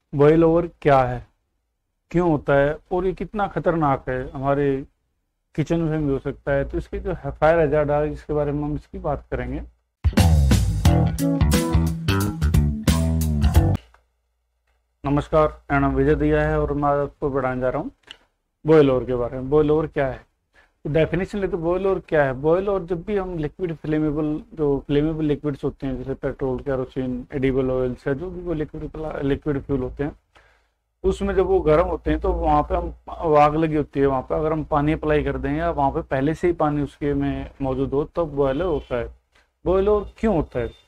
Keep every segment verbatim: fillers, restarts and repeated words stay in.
Boil over क्या है, क्यों होता है और ये कितना खतरनाक है, हमारे किचन में भी हो सकता है। तो इसके जो फायर हैजार्ड है इसके बारे में हम इसकी बात करेंगे। नमस्कार, मेरा नाम विजय दिया है और मैं आपको बढ़ाने जा रहा हूँ बॉयल ओवर के बारे में। बॉयल ओवर क्या है, तो डेफिनेशन ले तो बॉयल ओवर क्या है। बॉयल ओवर जब भी हम लिक्विड फ्लेमेबल जो फ्लेमेबल लिक्विड्स होते हैं जैसे पेट्रोल, केरोसिन, एडिबल ऑयल्स है, जो भी वो लिक्विड लिक्विड फ्यूल होते हैं, उसमें जब वो गर्म होते हैं तो वहाँ पे हम आग लगी होती है, वहाँ पे अगर हम पानी अप्लाई कर दें या वहाँ पे पहले से ही पानी उसके में मौजूद हो तब तो बॉयल होता है। बॉयल ओवर क्यों होता है,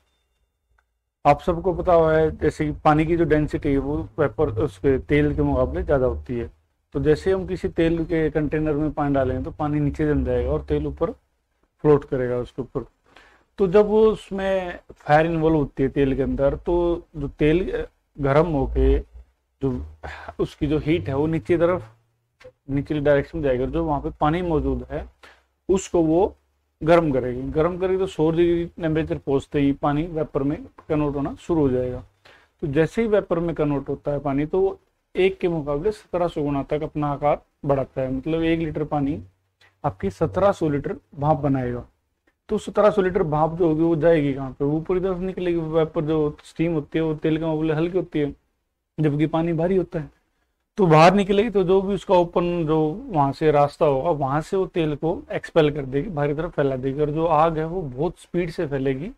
आप सबको पता हुआ है जैसे कि पानी की जो डेंसिटी है वो वेपर उसके तेल के मुकाबले ज़्यादा होती है। तो जैसे हम किसी तेल के कंटेनर में पानी डालेंगे तो पानी नीचे जम जाएगा और तेल ऊपर फ्लोट करेगा उसके ऊपर। तो जब वो उसमें फायर इन्वॉल्व होती है तेल के अंदर, तो जो तेल गर्म होके जो उसकी जो हीट है वो नीचे तरफ नीचे डायरेक्शन में जाएगी और जो वहाँ पे पानी मौजूद है उसको वो गर्म करेगी। गर्म करेगी तो सौ डिग्री टेम्परेचर पहुंचते ही पानी वेपर में कन्वर्ट होना शुरू हो जाएगा। तो जैसे ही वेपर में कन्वर्ट होता है पानी तो वो एक के मुकाबले सत्रह सौ गुना तक अपना आकार बढ़ाता है। मतलब एक लीटर पानी आपकी सत्रह सौ लीटर भाप बनाएगा। तो सत्रह सौ लीटर भाप जो होगी वो जाएगी कहाँ पे, वो पूरी तरफ निकलेगी। वेपर जो स्टीम होती है वो तेल के मुकाबले हल्की होती है जबकि पानी भारी होता है, तो बाहर निकलेगी। तो जो भी उसका ओपन जो वहां से रास्ता होगा वहां से वो तेल को एक्सपेल कर देगी, बाहरी तरफ फैला देगी और जो आग है वो बहुत स्पीड से फैलेगी।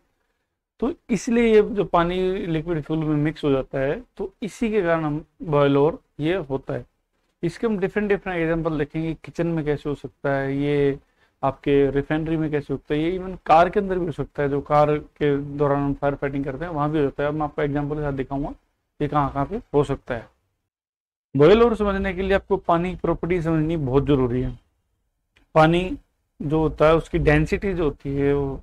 तो इसलिए ये जो पानी लिक्विड फ्यूल में मिक्स हो जाता है, तो इसी के कारण हम बॉयल ओवर ये होता है। इसके हम डिफरेंट डिफरेंट एग्जाम्पल देखेंगे, किचन में कैसे हो सकता है, ये आपके रिफाइनरी में कैसे होता है, ये इवन कार के अंदर भी हो सकता है। जो कार के दौरान हम फायर फाइटिंग करते हैं वहां भी हो जाता है। अब मैं आपको एग्जाम्पल के साथ दिखाऊंगा ये कहाँ कहाँ पे हो सकता है। बॉयल ओवर समझने के लिए आपको पानी की प्रॉपर्टी समझनी बहुत जरूरी है। पानी जो होता है उसकी डेंसिटी जो होती है वो,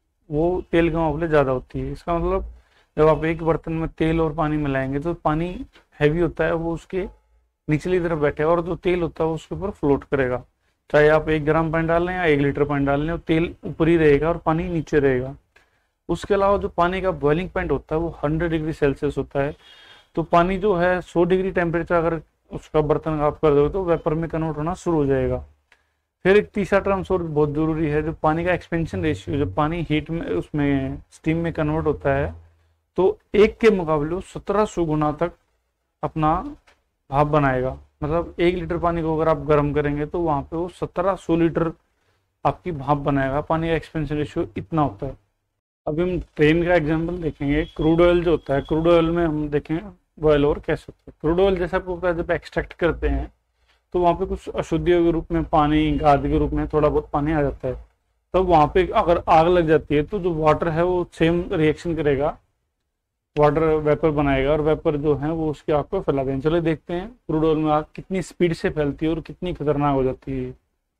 वो तेल के मुकाबले ज़्यादा होती है। इसका मतलब जब आप एक बर्तन में तेल और पानी मिलाएंगे तो पानी हैवी होता है, वो उसके निचली तरफ बैठेगा और जो तेल होता है वो उसके ऊपर फ्लोट करेगा। चाहे आप एक ग्राम पानी डाल लें या एक लीटर पानी डाल लें, तेल ऊपर ही रहेगा और पानी नीचे रहेगा। उसके अलावा जो पानी का बॉइलिंग पॉइंट होता है वो हंड्रेड डिग्री सेल्सियस होता है। तो पानी जो है सौ डिग्री टेम्परेचर अगर उसका बर्तन आप कर दो तो वेपर में कन्वर्ट होना शुरू हो जाएगा। फिर एक तीसरा टर्म और बहुत जरूरी है, जो पानी का एक्सपेंशन रेशियो, जब पानी हीट में उसमें स्टीम में कन्वर्ट होता है तो एक के मुकाबले सत्रह सौ गुना तक अपना भाप बनाएगा। मतलब एक लीटर पानी को अगर आप गर्म करेंगे तो वहां पे वो सत्रह सौ लीटर आपकी भाप बनाएगा। पानी का एक्सपेंशन रेशियो इतना होता है। अभी हम ट्रेन का एग्जाम्पल देखेंगे। क्रूड ऑयल जो होता है, क्रूड ऑयल में हम देखेंगे बॉयल ओवर कैसे होता है। क्रूड ऑयल जैसा आपको पता है जब एक्सट्रैक्ट करते हैं तो वहाँ पे कुछ अशुद्धियों के रूप में पानी, गाद के रूप में थोड़ा बहुत पानी आ जाता है। तब तो वहाँ पे अगर आग लग जाती है तो जो वाटर है वो सेम रिएक्शन करेगा, वाटर वेपर बनाएगा और वेपर जो है वो उसकी आग को फैला देंगे। चलो देखते हैं क्रूड ऑयल में आग कितनी स्पीड से फैलती है और कितनी खतरनाक हो जाती है।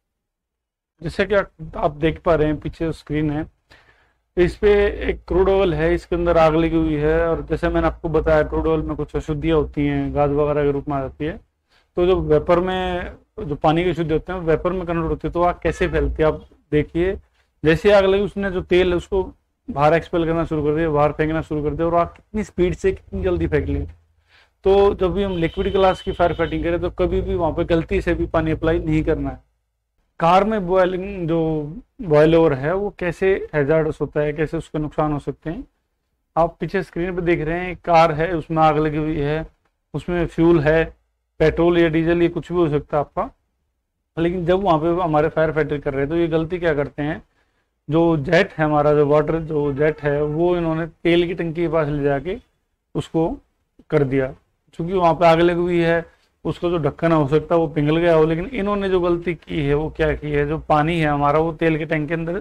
जैसे कि आप देख पा रहे हैं पीछे स्क्रीन है, इस पे एक क्रूड ऑयल है, इसके अंदर आग लगी हुई है और जैसे मैंने आपको बताया क्रूड ऑयल में कुछ अशुद्धियाँ होती हैं, गाज वगैरह के रूप में आ जाती है। तो जो वेपर में जो पानी के शुद्ध होते हैं वेपर में कन्वर्ट होती है। तो आग कैसे फैलती है आप देखिए। जैसे आग लगी उसने जो तेल है उसको बाहर एक्सपेल करना शुरू कर दिया, बाहर फेंकना शुरू कर दिया और आग कितनी स्पीड से कितनी जल्दी फेंक ली। तो जब भी हम लिक्विड ग्लास की फायर फाइटिंग करें तो कभी भी वहाँ पे गलती से भी पानी अप्लाई नहीं करना है। कार में बॉयलिंग जो बॉयल ओवर है वो कैसे हैजार्डस होता है, कैसे उसके नुकसान हो सकते हैं, आप पीछे स्क्रीन पे देख रहे हैं। कार है, उसमें आग लगी हुई है, उसमें फ्यूल है, पेट्रोल या डीजल, ये कुछ भी हो सकता है आपका। लेकिन जब वहाँ पे हमारे फायर फाइटर कर रहे हैं तो ये गलती क्या करते हैं, जो जेट है हमारा, जो वाटर जो जेट है वो इन्होंने तेल की टंकी के पास ले जाके उसको कर दिया। क्योंकि वहाँ पे आग लगी हुई है, उसका जो ढक्कन हो सकता है वो पिघल गया हो। लेकिन इन्होंने जो गलती की है वो क्या की है, जो पानी है हमारा वो तेल के टैंक के अंदर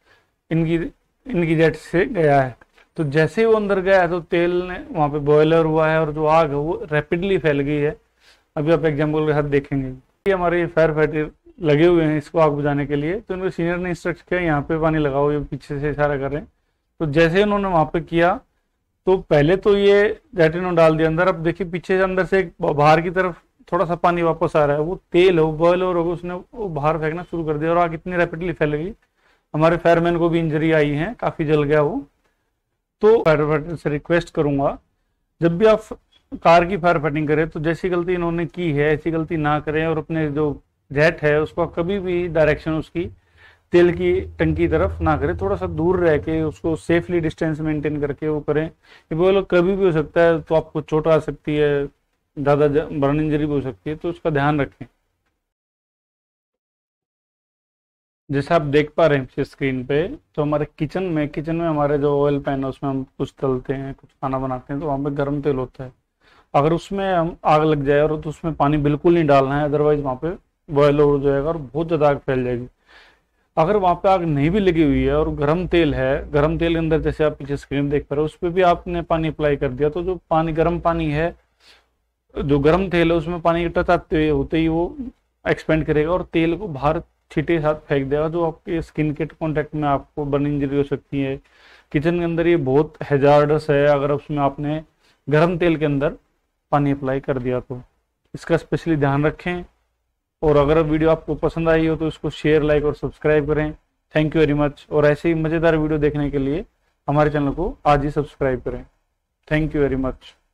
इनकी इनकी जेट से गया है। तो जैसे ही वो अंदर गया है तो तेल ने वहाँ पे बॉयलर हुआ है और जो आग है वो रैपिडली फैल गई है। अभी आप एग्जाम्पल के साथ देखेंगे। ये हमारे फायर फाइटर लगे हुए हैं इसको आग बुझाने के लिए, तो इनको सीनियर ने इंस्ट्रक्ट किया यहाँ पे पानी लगाओ, ये पीछे से इशारा कर रहे हैं। तो जैसे उन्होंने वहाँ पे किया तो पहले तो ये जेट इन्होंने डाल दिया अंदर। अब देखिए पीछे से अंदर से बाहर की तरफ थोड़ा सा पानी वापस आ रहा है, वो तेल हो बॉयल हो गया, उसने वो बाहर फेंकना शुरू कर दिया और आग इतनी रैपिडली फैल गई, हमारे फायरमैन को भी इंजरी आई है, काफी जल गया वो। तो फायर फाइटर से रिक्वेस्ट करूंगा जब भी आप कार की फायर फाइटिंग करें, तो जैसी गलती इन्होंने की है ऐसी गलती ना करें, और अपने जो जेट है उसको कभी भी डायरेक्शन उसकी तेल की टंकी तरफ ना करें, थोड़ा सा दूर रह के उसको सेफली डिस्टेंस मेंटेन करके वो करें। ये वो लोग कभी भी हो सकता है, तो आपको चोट आ सकती है, ज़्यादा बर्न इंजरी भी हो सकती है, तो उसका ध्यान रखें। जैसे आप देख पा रहे हैं स्क्रीन पे, तो हमारे किचन में किचन में हमारे जो ऑयल पैन है उसमें हम कुछ तलते हैं, कुछ खाना बनाते हैं, तो वहाँ पे गर्म तेल होता है। अगर उसमें हम आग लग जाए और तो उसमें पानी बिल्कुल नहीं डालना है, अदरवाइज वहाँ पे बॉयल हो जाएगा और बहुत ज़्यादा आग फैल जाएगी। अगर वहाँ पे आग नहीं भी लगी हुई है और गर्म तेल है, गर्म तेल के अंदर जैसे आप पीछे स्क्रीन देख पा रहे हो उस पर भी आपने पानी अप्लाई कर दिया, तो जो पानी गर्म पानी है, जो गर्म तेल है उसमें पानी टच आते हुए होते ही वो एक्सपेंड करेगा और तेल को बाहर छींटे साथ फेंक देगा, जो आपके स्किन के कांटेक्ट में आपको बर्न इंजरी हो सकती है। किचन के अंदर ये बहुत हैजार्डस है अगर उसमें आपने गर्म तेल के अंदर पानी अप्लाई कर दिया, तो इसका स्पेशली ध्यान रखें। और अगर वीडियो आपको पसंद आई हो तो इसको शेयर, लाइक और सब्सक्राइब करें। Thank you very much. और ऐसे ही मज़ेदार वीडियो देखने के लिए हमारे चैनल को आज ही सब्सक्राइब करें। Thank you very much.